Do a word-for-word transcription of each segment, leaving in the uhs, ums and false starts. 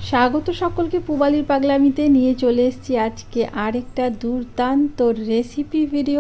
স্বাগত সকলকে পুবালির পাগলামিতে নিয়ে চলে এসেছি আজকে আরেকটা দুর্দান্ত রেসিপি ভিডিও।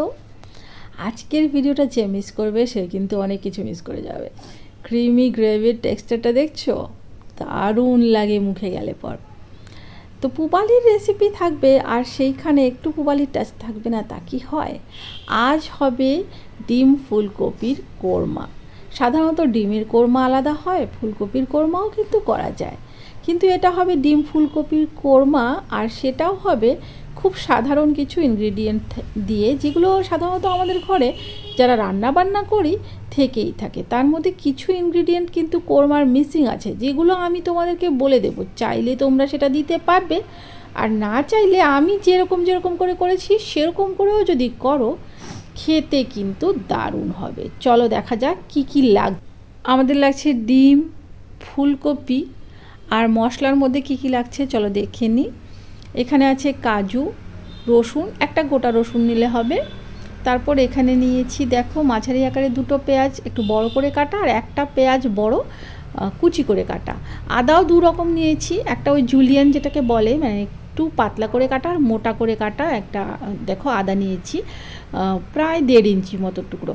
আজকের ভিডিওটা যে মিস করবে সে কিন্তু অনেক কিছু মিস করে যাবে। ক্রিমি গ্রেভির টেক্সচারটা দেখছো, দারুণ লাগে মুখে গেলে পর। তো পুবালির রেসিপি থাকবে আর সেইখানে একটু পুবালির টাচ থাকবে না, তা কি হয়? আজ হবে ডিম ফুলকপির কোরমা। সাধারণত ডিমের কোরমা আলাদা হয়, ফুলকপির কোরমাও কিন্তু করা যায়, কিন্তু এটা হবে ডিম ফুলকপির কোরমা। আর সেটাও হবে খুব সাধারণ কিছু ইনগ্রিডিয়েন্ট দিয়ে, যেগুলো সাধারণত আমাদের ঘরে যারা রান্না বান্না করি থেকেই থাকে। তার মধ্যে কিছু ইনগ্রিডিয়েন্ট কিন্তু কোরমার মিসিং আছে, যেগুলো আমি তোমাদেরকে বলে দেবো। চাইলে তোমরা সেটা দিতে পারবে, আর না চাইলে আমি যেরকম যেরকম করে করেছি সেরকম করেও যদি করো, খেতে কিন্তু দারুণ হবে। চলো দেখা যাক কি কি লাগবে। আমাদের লাগছে ডিম, ফুলকপি, আর মশলার মধ্যে কি কি লাগছে চলো দেখে নিই। এখানে আছে কাজু, রসুন, একটা গোটা রসুন নিলে হবে। তারপর এখানে নিয়েছি দেখো মাঝারি আকারে দুটো পেঁয়াজ একটু বড় করে কাটা, আর একটা পেঁয়াজ বড় কুচি করে কাটা। আদাও দু রকম নিয়েছি, একটা ওই জুলিয়ান যেটাকে বলে, মানে একটু পাতলা করে কাটা, আর মোটা করে কাটা একটা দেখো আদা নিয়েছি, প্রায় দেড় ইঞ্চি মতো টুকরো।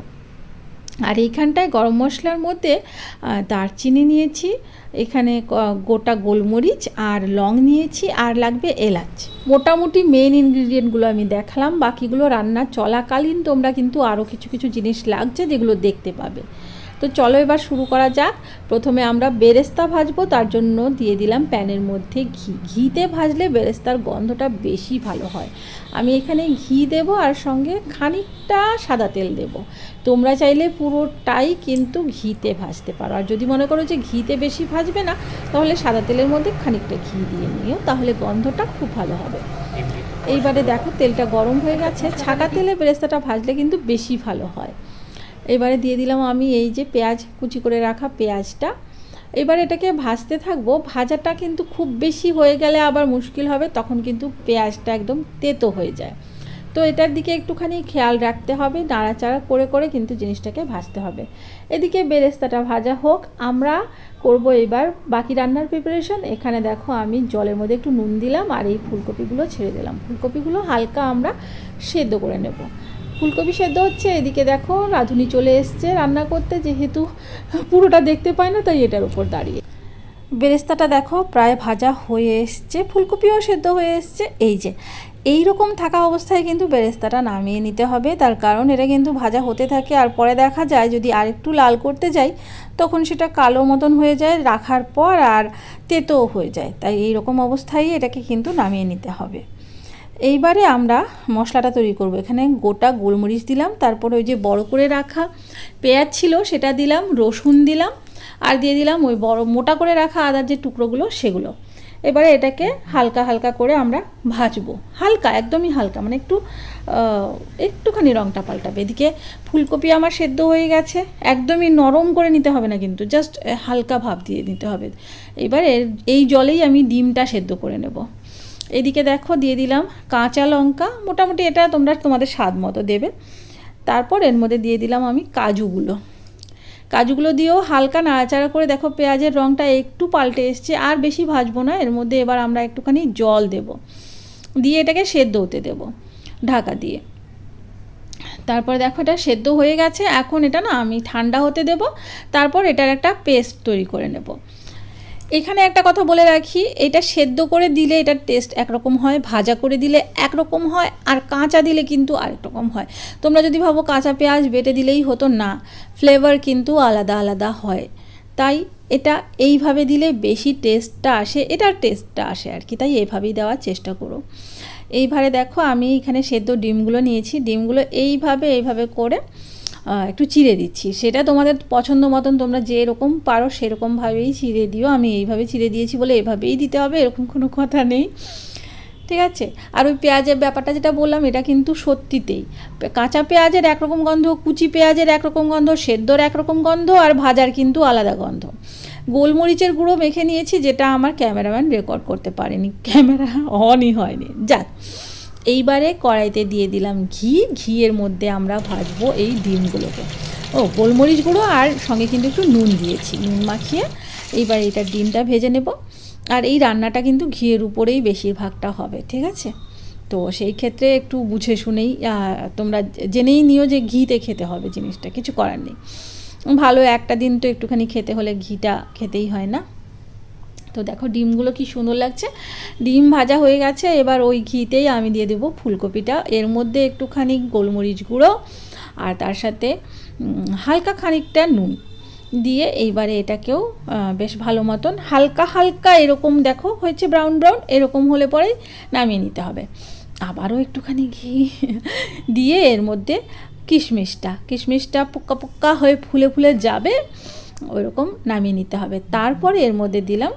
আর এইখানটায় গরম মশলার মধ্যে দারচিনি নিয়েছি, এখানে গোটা গোলমরিচ আর লং নিয়েছি, আর লাগবে এলাচ। মোটামুটি মেন ইনগ্রিডিয়েন্টগুলো আমি দেখালাম, বাকিগুলো রান্না চলাকালীন তোমরা কিন্তু আরও কিছু কিছু জিনিস লাগছে যেগুলো দেখতে পাবে। তো চলো এবার শুরু করা যাক। প্রথমে আমরা বেরেস্তা ভাজবো, তার জন্য দিয়ে দিলাম প্যানের মধ্যে ঘি। ঘিতে ভাজলে বেরেস্তার গন্ধটা বেশি ভালো হয়। আমি এখানে ঘি দেব, আর সঙ্গে খানিকটা সাদা তেল দেব। তোমরা চাইলে পুরোটাই কিন্তু ঘিতে ভাজতে পারো, আর যদি মনে করো যে ঘিতে বেশি ভাজবে না, তাহলে সাদা তেলের মধ্যে খানিকটা ঘি দিয়ে নিও, তাহলে গন্ধটা খুব ভালো হবে। এইবারে দেখো তেলটা গরম হয়ে গেছে। ছাকা তেলে বেরেস্তাটা ভাজলে কিন্তু বেশি ভালো হয়। এবারে দিয়ে দিলাম আমি এই যে পেঁয়াজ কুচি করে রাখা পেঁয়াজটা। এবার এটাকে ভাজতে থাকবো। ভাজাটা কিন্তু খুব বেশি হয়ে গেলে আবার মুশকিল হবে, তখন কিন্তু পেঁয়াজটা একদম তেতো হয়ে যায়। তো এটার দিকে একটুখানি খেয়াল রাখতে হবে, নাড়াচাড়া করে করে কিন্তু জিনিসটাকে ভাজতে হবে। এদিকে বেরেস্তাটা ভাজা হোক, আমরা করব এবার বাকি রান্নার প্রিপারেশন। এখানে দেখো আমি জলের মধ্যে একটু নুন দিলাম, আর এই ফুলকপিগুলো ছেড়ে দিলাম। ফুলকপিগুলো হালকা আমরা সেদ্ধ করে নেব। ফুলকপি সেদ্ধ হচ্ছে, এদিকে দেখো রাঁধুনি চলে এসছে রান্না করতে, যেহেতু পুরোটা দেখতে পায় না তাই এটার উপর দাঁড়িয়ে। বেরেস্তাটা দেখো প্রায় ভাজা হয়ে এসছে, ফুলকপিও সেদ্ধ হয়ে এসছে। এই যে এই রকম থাকা অবস্থায় কিন্তু বেরেস্তাটা নামিয়ে নিতে হবে, তার কারণ এটা কিন্তু ভাজা হতে থাকে, আর পরে দেখা যায় যদি আরেকটু লাল করতে যাই তখন সেটা কালো মতন হয়ে যায় রাখার পর, আর তেতোও হয়ে যায়। তাই এই রকম অবস্থায় এটাকে কিন্তু নামিয়ে নিতে হবে। এইবারে আমরা মশলাটা তৈরি করব। এখানে গোটা গোলমরিচ দিলাম, তারপর ওই যে বড় করে রাখা পেঁয়াজ ছিল সেটা দিলাম, রসুন দিলাম, আর দিয়ে দিলাম ওই বড় মোটা করে রাখা আদার যে টুকরোগুলো সেগুলো। এবারে এটাকে হালকা হালকা করে আমরা ভাজবো, হালকা একদমই হালকা, মানে একটু একটুখানি রঙটা পাল্টাবে। এদিকে ফুলকপি আমার সেদ্ধ হয়ে গেছে, একদমই নরম করে নিতে হবে না কিন্তু, জাস্ট হালকা ভাপ দিয়ে নিতে হবে। এবারে এই জলেই আমি ডিমটা সেদ্ধ করে নেব। এদিকে দেখো দিয়ে দিলাম কাঁচা লঙ্কা, মোটামুটি এটা তোমরা তোমাদের স্বাদ মতো দেবে। তারপর এর মধ্যে দিয়ে দিলাম আমি কাজুগুলো। কাজুগুলো দিয়েও হালকা নাড়াচাড়া করে দেখো পেঁয়াজের রঙটা একটু পাল্টে এসছে, আর বেশি ভাজবো না। এর মধ্যে এবার আমরা একটুখানি জল দেব, দিয়ে এটাকে সেদ্ধ হতে দেব ঢাকা দিয়ে। তারপর দেখো এটা সেদ্ধ হয়ে গেছে। এখন এটা না আমি ঠান্ডা হতে দেব, তারপর এটার একটা পেস্ট তৈরি করে নেব। এখানে একটা কথা বলে রাখি, এটা সেদ্ধ করে দিলে এটার টেস্ট একরকম হয়, ভাজা করে দিলে একরকম হয়, আর কাঁচা দিলে কিন্তু আরেক রকম হয়। তোমরা যদি ভাবো কাঁচা পেঁয়াজ বেটে দিলেই হতো, না, ফ্লেভার কিন্তু আলাদা আলাদা হয়। তাই এটা এইভাবে দিলে বেশি টেস্টটা আসে, এটার টেস্টটা আসে আর কি, তাই এইভাবেই দেওয়ার চেষ্টা করো। এইভাবে দেখো আমি এখানে সেদ্ধ ডিমগুলো নিয়েছি, ডিমগুলো এইভাবে এইভাবে করে একটু চিড়ে দিচ্ছি। সেটা তোমাদের পছন্দ মতন তোমরা যেরকম পারো সেরকমভাবেই চিড়ে দিও। আমি এইভাবে চিড়ে দিয়েছি বলে এভাবেই দিতে হবে, এরকম কোনো কথা নেই, ঠিক আছে। আর ওই পেঁয়াজের ব্যাপারটা যেটা বললাম, এটা কিন্তু সত্যিতেই কাঁচা পেঁয়াজের একরকম গন্ধ, কুচি পেঁয়াজের একরকম গন্ধ, সেদ্ধর একরকম গন্ধ, আর ভাজার কিন্তু আলাদা গন্ধ। গোলমরিচের গুঁড়ো মেখে নিয়েছি, যেটা আমার ক্যামেরাম্যান রেকর্ড করতে পারেনি, ক্যামেরা অনই হয়নি। যাক, এইবারে কড়াইতে দিয়ে দিলাম ঘি। ঘিয়ের মধ্যে আমরা ভাজবো এই ডিমগুলোকে। ও গোলমরিচ গুঁড়ো আর সঙ্গে কিন্তু একটু নুন দিয়েছি, নুন মাখিয়ে এইবার এটা ডিমটা ভেজে নেব। আর এই রান্নাটা কিন্তু ঘিয়ের উপরেই বেশিরভাগটা হবে, ঠিক আছে? তো সেই ক্ষেত্রে একটু বুঝে শুনেই তোমরা জেনেই নিও যে ঘিতে খেতে হবে জিনিসটা, কিছু করার নেই। ভালো একটা দিন তো একটুখানি খেতে হলে ঘিটা খেতেই হয় না। তো দেখো ডিমগুলো কি সুন্দর লাগছে, ডিম ভাজা হয়ে গেছে। এবার ওই ঘিতেই আমি দিয়ে দেবো ফুলকপিটা, এর মধ্যে একটুখানি গোলমরিচ গুঁড়ো আর তার সাথে হালকা খানিকটা নুন দিয়ে এইবারে এটাকেও বেশ ভালো মতন হালকা হালকা এরকম দেখো হয়েছে ব্রাউন ব্রাউন, এরকম হলে পরেই নামিয়ে নিতে হবে। আবারও একটুখানি ঘি দিয়ে এর মধ্যে কিশমিশটা কিশমিশটা পোক্কা পোক্কা হয়ে ফুলে ফুলে যাবে, ওইরকম নামিয়ে নিতে হবে। তারপরে এর মধ্যে দিলাম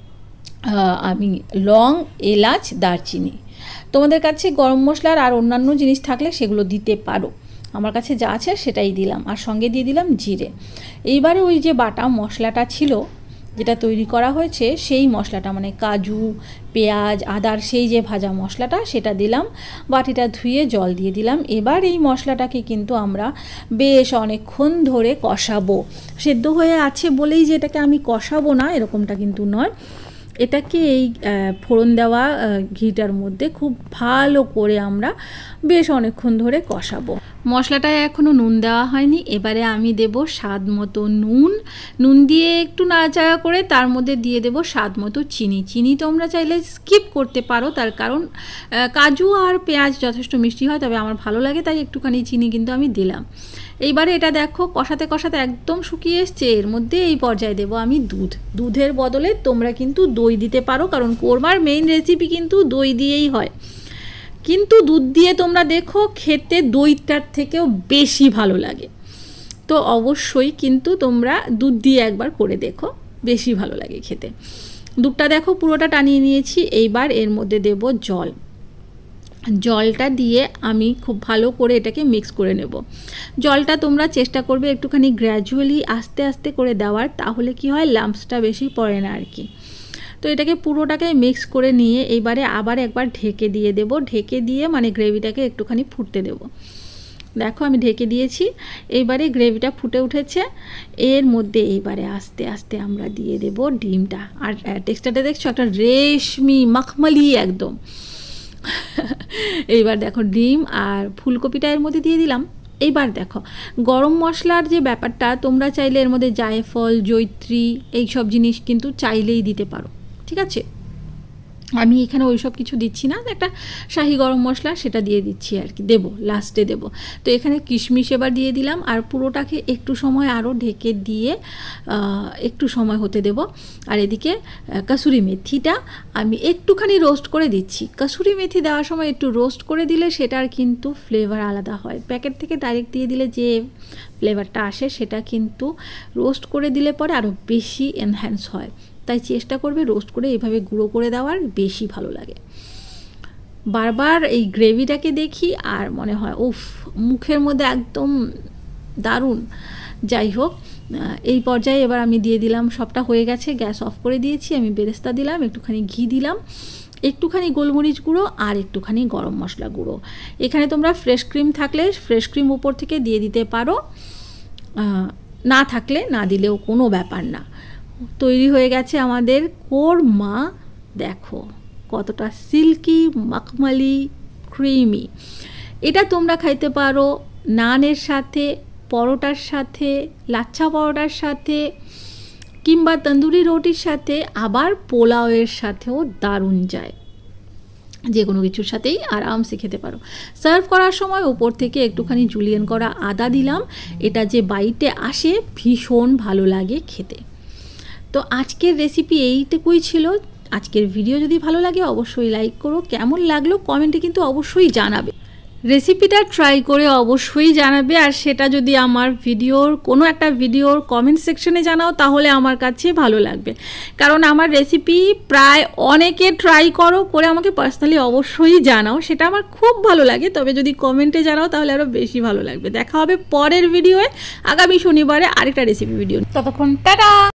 আমি লং, এলাচ, দারচিনি। তোমাদের কাছে গরম মশলার আর অন্যান্য জিনিস থাকলে সেগুলো দিতে পারো, আমার কাছে যা আছে সেটাই দিলাম। আর সঙ্গে দিয়ে দিলাম জিরে। এইবারে ওই যে বাটা মশলাটা ছিল যেটা তৈরি করা হয়েছে, সেই মশলাটা মানে কাজু, পেঁয়াজ, আদার সেই যে ভাজা মশলাটা সেটা দিলাম, বাটিটা ধুয়ে জল দিয়ে দিলাম। এবার এই মশলাটাকে কিন্তু আমরা বেশ অনেকক্ষণ ধরে কষাবো। সেদ্ধ হয়ে আছে বলেই যে এটাকে আমি কষাবো না এরকমটা কিন্তু নয়, এটাকে এই ফোড়ন দেওয়া ঘিটার মধ্যে খুব ভালো করে আমরা বেশ অনেকক্ষণ ধরে কষাবো। মশলাটায় এখনও নুন দেওয়া হয়নি, এবারে আমি দেব স্বাদ মতো নুন। নুন দিয়ে একটু নাড়াচাড়া করে তার মধ্যে দিয়ে দেব স্বাদ মতো চিনি। চিনি তোমরা চাইলে স্কিপ করতে পারো, তার কারণ কাজু আর পেঁয়াজ যথেষ্ট মিষ্টি হয়, তবে আমার ভালো লাগে তাই একটুখানি চিনি কিন্তু আমি দিলাম। এইবারে এটা দেখো কষাতে কষাতে একদম শুকিয়ে এসছে, এর মধ্যে এই পর্যায়ে দেবো আমি দুধ। দুধের বদলে তোমরা কিন্তু দই দিতে পারো, কারণ কোরমার মেইন রেসিপি কিন্তু দই দিয়েই হয়। কিন্তু দুধ দিয়ে তোমরা দেখো খেতে দইটার থেকেও বেশি ভালো লাগে। তো অবশ্যই কিন্তু তোমরা দুধ দিয়ে একবার করে দেখো, বেশি ভালো লাগে খেতে। দুধটা দেখো পুরোটা টানিয়ে নিয়েছি। এইবার এর মধ্যে দেব জল। জলটা দিয়ে আমি খুব ভালো করে এটাকে মিক্স করে নেব। জলটা তোমরা চেষ্টা করবে একটুখানি গ্র্যাজুয়ালি আস্তে আস্তে করে দেওয়ার, তাহলে কি হয় লাম্পসটা বেশি পড়ে না আর কি। তো এটাকে পুরোটাকে মিক্স করে নিয়ে এইবারে আবার একবার ঢেকে দিয়ে দেব। ঢেকে দিয়ে মানে গ্রেভিটাকে একটুখানি ফুটতে দেব। দেখো আমি ঢেকে দিয়েছি, এইবারে গ্রেভিটা ফুটে উঠেছে। এর মধ্যে এইবারে আস্তে আস্তে আমরা দিয়ে দেব ডিমটা। আর টেক্সচারটা দেখছো একটা রেশমি মখমলি একদম। এইবার দেখো ডিম আর ফুলকপিটা এর মধ্যে দিয়ে দিলাম। এইবার দেখো গরম মশলার যে ব্যাপারটা, তোমরা চাইলে এর মধ্যে জায়ফল, জয়িত্রী এই সব জিনিস কিন্তু চাইলেই দিতে পারো, ঠিক আছে? আমি এখানে ওই সব কিছু দিচ্ছি না, একটা শাহি গরম মশলা সেটা দিয়ে দিচ্ছি আর কি, দেবো লাস্টে দেবো। তো এখানে কিশমিশ এবার দিয়ে দিলাম, আর পুরোটাকে একটু সময় আরও ঢেকে দিয়ে একটু সময় হতে দেব। আর এদিকে কাসুরি মেথিটা আমি একটুখানি রোস্ট করে দিচ্ছি। কাসুরি মেথি দেওয়ার সময় একটু রোস্ট করে দিলে সেটার কিন্তু ফ্লেভার আলাদা হয়। প্যাকেট থেকে ডাইরেক্ট দিয়ে দিলে যে ফ্লেভারটা আসে সেটা কিন্তু রোস্ট করে দিলে পরে আরও বেশি এনহ্যান্স হয়। তাই চেষ্টা করবে রোস্ট করে এইভাবে গুঁড়ো করে দেওয়ার, বেশি ভালো লাগে। বারবার এই গ্রেভিটাকে দেখি আর মনে হয় উফ, মুখের মধ্যে একদম দারুণ। যাই হোক, এই পর্যায়ে এবার আমি দিয়ে দিলাম, সবটা হয়ে গেছে, গ্যাস অফ করে দিয়েছি। আমি বেরেস্তা দিলাম, একটুখানি ঘি দিলাম, একটুখানি গোলমরিচ গুঁড়ো আর একটুখানি গরম মশলা গুঁড়ো। এখানে তোমরা ফ্রেশ ক্রিম থাকলে ফ্রেশ ক্রিম উপর থেকে দিয়ে দিতে পারো, না থাকলে না দিলেও কোনো ব্যাপার না। তৈরি হয়ে গেছে আমাদের কোরমা। দেখো কতটা সিল্কি, মখমলি, ক্রিমি। এটা তোমরা খাইতে পারো নানের সাথে, পরোটার সাথে, লাচ্ছা পরোটার সাথে, কিংবা তন্দুরি রুটির সাথে, আবার পোলাওয়ের সাথেও দারুণ যায়। যে কোনো কিছুর সাথেই আরামসে খেতে পারো। সার্ভ করার সময় ওপর থেকে একটুখানি জুলিয়েন করা আদা দিলাম, এটা যে বাইটে আসে ভীষণ ভালো লাগে খেতে। তো আজকের রেসিপি এইটুকুই ছিল। আজকের ভিডিও যদি ভালো লাগে অবশ্যই লাইক করো, কেমন লাগলো কমেন্টে কিন্তু অবশ্যই জানাবে। রেসিপিটা ট্রাই করে অবশ্যই জানাবে, আর সেটা যদি আমার ভিডিওর কোনো একটা ভিডিওর কমেন্ট সেকশনে জানাও তাহলে আমার কাছে ভালো লাগবে। কারণ আমার রেসিপি প্রায় অনেকে ট্রাই করো করে আমাকে পার্সোনালি অবশ্যই জানাও, সেটা আমার খুব ভালো লাগে। তবে যদি কমেন্টে জানাও তাহলে আরও বেশি ভালো লাগবে। দেখা হবে পরের ভিডিওয়ে আগামী শনিবারে আরেকটা রেসিপি ভিডিও। ততক্ষণ টাটা।